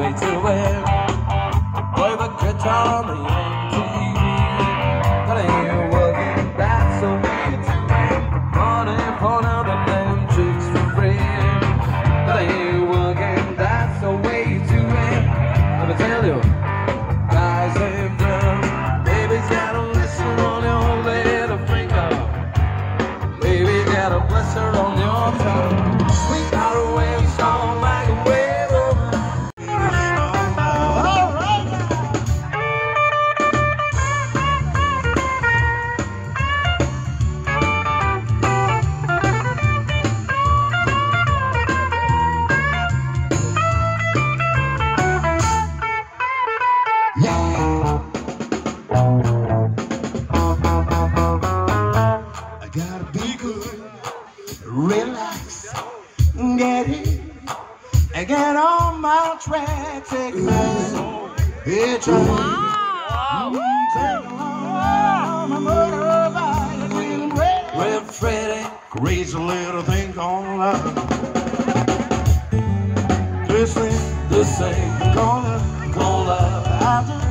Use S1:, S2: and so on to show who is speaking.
S1: way to win. Play the guitar on the MTV. That ain't working, that's the way to win. Money for now, the damn chicks for free. That ain't working, that's the way to win. Let me tell you, guys ain't done. Baby's gotta listen on your little finger. Baby got a blesser on your tongue. We got a wave song like a wave over.
S2: I gotta be good, relax, get it, I get on my track, take it it's a take on my motorbike, feeling great,
S1: Red Freddy,
S2: crazy little thing called love. This thing
S1: the same,
S2: called love,
S1: call love.
S2: I just